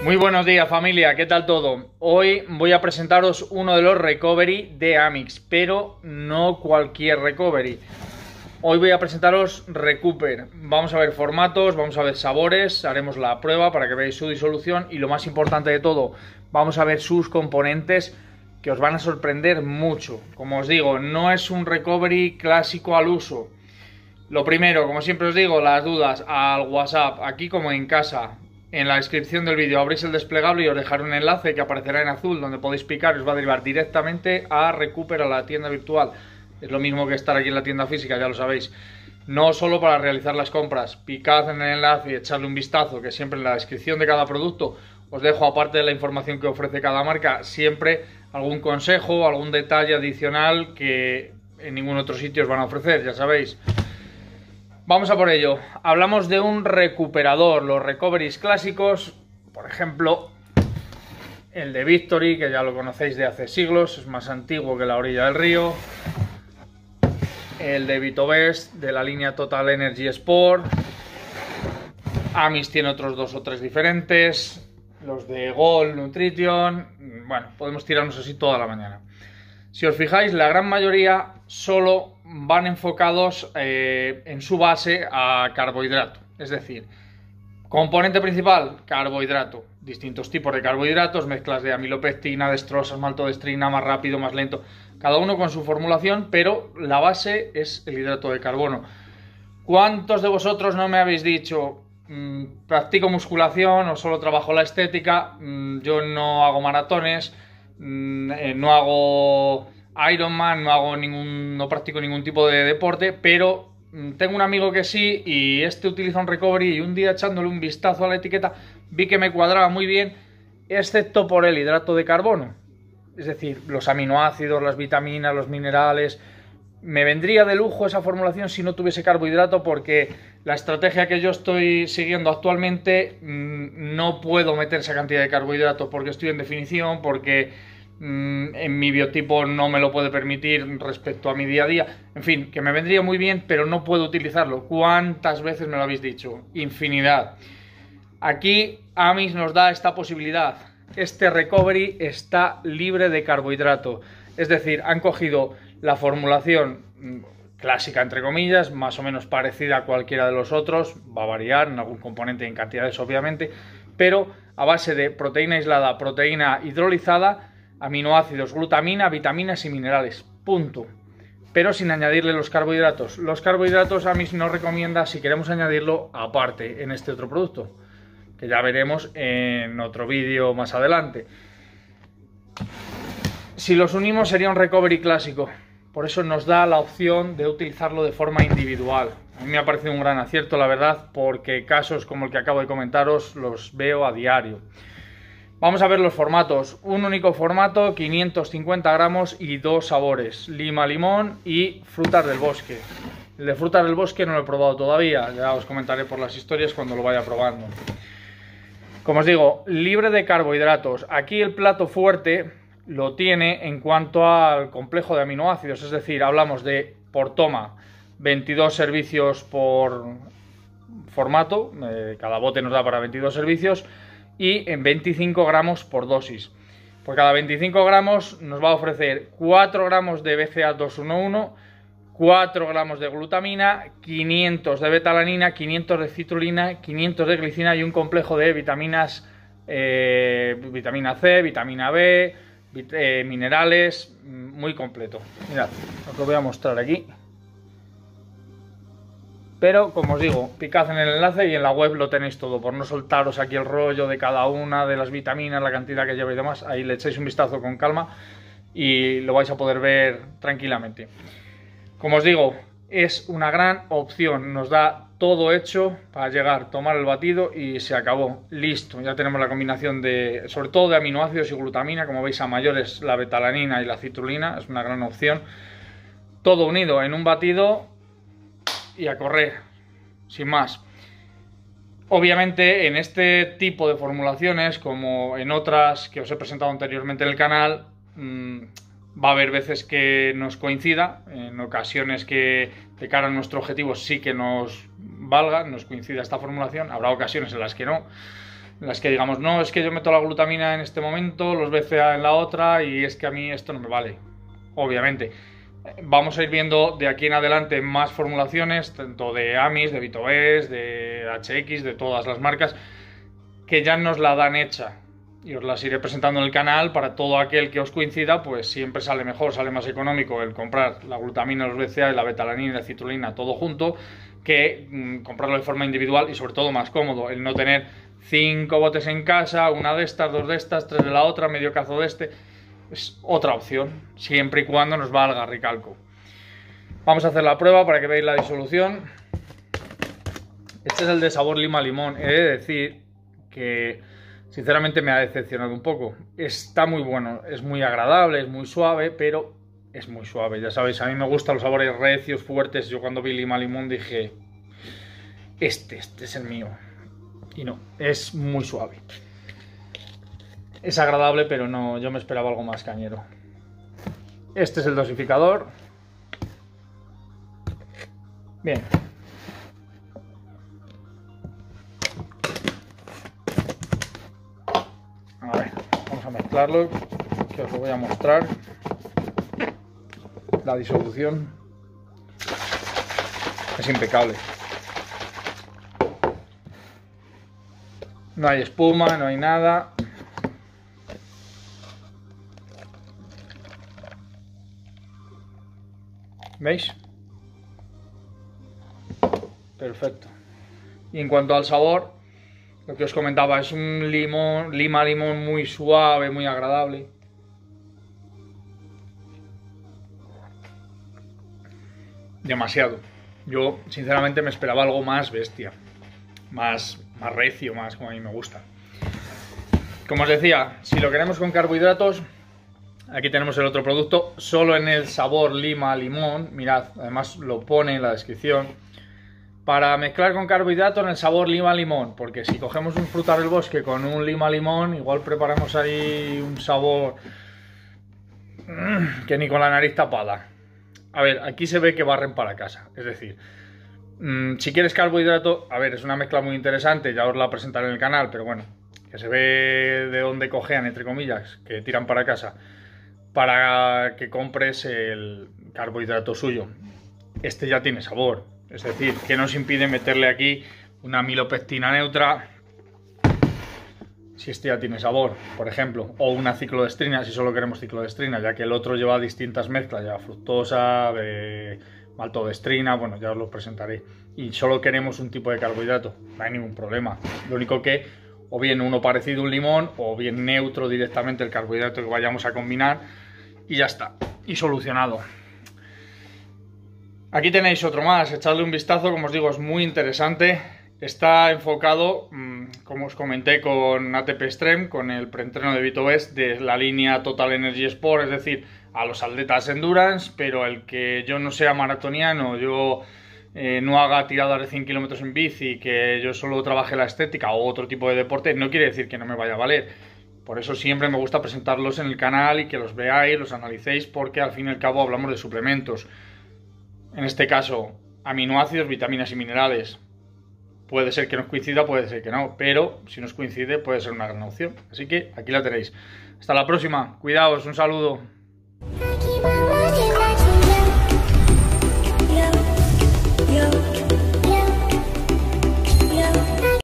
Muy buenos días, familia, ¿qué tal todo? Hoy voy a presentaros uno de los recovery de Amix, pero no cualquier recovery. Hoy voy a presentaros Recuper. Vamos a ver formatos, vamos a ver sabores, haremos la prueba para que veáis su disolución y lo más importante de todo, vamos a ver sus componentes que os van a sorprender mucho. Como os digo, no es un recovery clásico al uso. Lo primero, como siempre os digo, las dudas al WhatsApp, aquí como en casa. En la descripción del vídeo abréis el desplegable y os dejaré un enlace que aparecerá en azul donde podéis picar y os va a derivar directamente a Recuper, a la tienda virtual. Es lo mismo que estar aquí en la tienda física, ya lo sabéis. No solo para realizar las compras, picad en el enlace y echarle un vistazo, que siempre en la descripción de cada producto os dejo, aparte de la información que ofrece cada marca, siempre algún consejo, algún detalle adicional que en ningún otro sitio os van a ofrecer, ya sabéis. Vamos a por ello. Hablamos de un recuperador, los recoveries clásicos, por ejemplo, el de Victory, que ya lo conocéis de hace siglos, es más antiguo que la orilla del río. El de Vitovest, de la línea Total Energy Sport. Amix tiene otros dos o tres diferentes. Los de Gold Nutrition. Bueno, podemos tirarnos así toda la mañana. Si os fijáis, la gran mayoría solo van enfocados en su base a carbohidrato. Es decir, componente principal, carbohidrato. Distintos tipos de carbohidratos, mezclas de amilopectina, dextrosa, maltodextrina, más rápido, más lento. Cada uno con su formulación, pero la base es el hidrato de carbono. ¿Cuántos de vosotros no me habéis dicho, practico musculación o solo trabajo la estética, yo no hago maratones, no hago Ironman, no practico ningún tipo de deporte, pero tengo un amigo que sí y este utiliza un recovery y un día echándole un vistazo a la etiqueta vi que me cuadraba muy bien, excepto por el hidrato de carbono? Es decir, los aminoácidos, las vitaminas, los minerales. Me vendría de lujo esa formulación si no tuviese carbohidrato, porque la estrategia que yo estoy siguiendo actualmente no puedo meter esa cantidad de carbohidratos porque estoy en definición, porque en mi biotipo no me lo puede permitir respecto a mi día a día. En fin, que me vendría muy bien, pero no puedo utilizarlo. ¿Cuántas veces me lo habéis dicho? Infinidad. Aquí Amix nos da esta posibilidad. Este recovery está libre de carbohidrato. Es decir, han cogido la formulación clásica, entre comillas, más o menos parecida a cualquiera de los otros. Va a variar en algún componente y en cantidades, obviamente, pero a base de proteína aislada, proteína hidrolizada, aminoácidos, glutamina, vitaminas y minerales. Punto. Pero sin añadirle los carbohidratos. Los carbohidratos Amix nos recomienda, si queremos añadirlo, aparte en este otro producto, que ya veremos en otro vídeo más adelante. Si los unimos sería un recovery clásico, por eso nos da la opción de utilizarlo de forma individual. A mí me ha parecido un gran acierto, la verdad, porque casos como el que acabo de comentaros los veo a diario. Vamos a ver los formatos. Un único formato, 550 gramos y dos sabores, lima, limón y frutas del bosque. El de frutas del bosque no lo he probado todavía, ya os comentaré por las historias cuando lo vaya probando. Como os digo, libre de carbohidratos. Aquí el plato fuerte lo tiene en cuanto al complejo de aminoácidos, es decir, hablamos de por toma 22 servicios por formato, cada bote nos da para 22 servicios y en 25 gramos por dosis. Por cada 25 gramos nos va a ofrecer 4 gramos de BCA211, 4 gramos de glutamina, 500 de betalanina, 500 de citrulina, 500 de glicina y un complejo de vitaminas, vitamina C, vitamina B, minerales, muy completo. Mirad, os lo voy a mostrar aquí. Pero, como os digo, picad en el enlace y en la web lo tenéis todo, por no soltaros aquí el rollo de cada una de las vitaminas, la cantidad que lleva y demás. Ahí le echáis un vistazo con calma y lo vais a poder ver tranquilamente. Como os digo, es una gran opción, nos da todo hecho para llegar, tomar el batido y se acabó, listo. Ya tenemos la combinación de, sobre todo de aminoácidos y glutamina, como veis a mayores la betalanina y la citrulina, es una gran opción. Todo unido en un batido y a correr, sin más. Obviamente en este tipo de formulaciones, como en otras que os he presentado anteriormente en el canal, va a haber veces que nos coincida, en ocasiones que de cara a nuestro objetivo sí que nos valga, nos coincida esta formulación, habrá ocasiones en las que no. en las que digamos, no, es que yo meto la glutamina en este momento, los BCA en la otra y es que a mí esto no me vale. Obviamente. Vamos a ir viendo de aquí en adelante más formulaciones, tanto de Amis, de Vitobest, de HX, de todas las marcas, que ya nos la dan hecha. Y os las iré presentando en el canal para todo aquel que os coincida, pues siempre sale mejor, sale más económico el comprar la glutamina, los BCA, la betalanina y la citrulina todo junto, que comprarlo de forma individual y sobre todo más cómodo, el no tener 5 botes en casa, una de estas, 2 de estas, 3 de la otra, medio cazo de este. Es otra opción, siempre y cuando nos valga, recalco. Vamos a hacer la prueba para que veáis la disolución. Este es el de sabor lima-limón. He de decir que sinceramente me ha decepcionado un poco. Está muy bueno, es muy agradable, es muy suave, pero es muy suave. Ya sabéis, a mí me gustan los sabores recios, fuertes. Yo cuando vi lima-limón dije, este es el mío. Y no, es muy suave. Es agradable, pero no, yo me esperaba algo más cañero. Este es el dosificador. Bien. A ver, vamos a mezclarlo, que os lo voy a mostrar. La disolución es impecable. No hay espuma, no hay nada. ¿Veis? Perfecto. Y en cuanto al sabor, lo que os comentaba, es un lima-limón muy suave, muy agradable. Demasiado. Yo, sinceramente, me esperaba algo más bestia. Más recio, más como a mí me gusta. Como os decía, si lo queremos con carbohidratos, aquí tenemos el otro producto, solo en el sabor lima-limón. Mirad, además lo pone en la descripción. Para mezclar con carbohidratos en el sabor lima-limón, porque si cogemos un frutar del bosque con un lima-limón, igual preparamos ahí un sabor que ni con la nariz tapada. A ver, aquí se ve que barren para casa, es decir, si quieres carbohidrato, a ver, es una mezcla muy interesante, ya os la presentaré en el canal, pero bueno, que se ve de dónde cojean, entre comillas, que tiran para casa, para que compres el carbohidrato suyo. Este ya tiene sabor. Es decir, que nos impide meterle aquí una amilopectina neutra si este ya tiene sabor, por ejemplo, o una ciclodestrina si solo queremos ciclodestrina, ya que el otro lleva distintas mezclas, lleva fructosa, maltodestrina, bueno, ya os lo presentaré, y solo queremos un tipo de carbohidrato, no hay ningún problema. Lo único que, o bien uno parecido a un limón, o bien neutro directamente el carbohidrato que vayamos a combinar, y ya está, y solucionado. Aquí tenéis otro más, echadle un vistazo, como os digo, es muy interesante. Está enfocado, como os comenté, con ATP Extreme, con el preentreno de Vitobest de la línea Total Energy Sport, es decir, a los atletas endurance, pero el que yo no sea maratoniano, yo no haga tiradas de 100 kilómetros en bici, que yo solo trabaje la estética o otro tipo de deporte, no quiere decir que no me vaya a valer. Por eso siempre me gusta presentarlos en el canal y que los veáis, los analicéis, porque al fin y al cabo hablamos de suplementos. En este caso, aminoácidos, vitaminas y minerales. Puede ser que nos coincida, puede ser que no, pero si nos coincide puede ser una gran opción. Así que aquí la tenéis. Hasta la próxima, cuidaos, un saludo.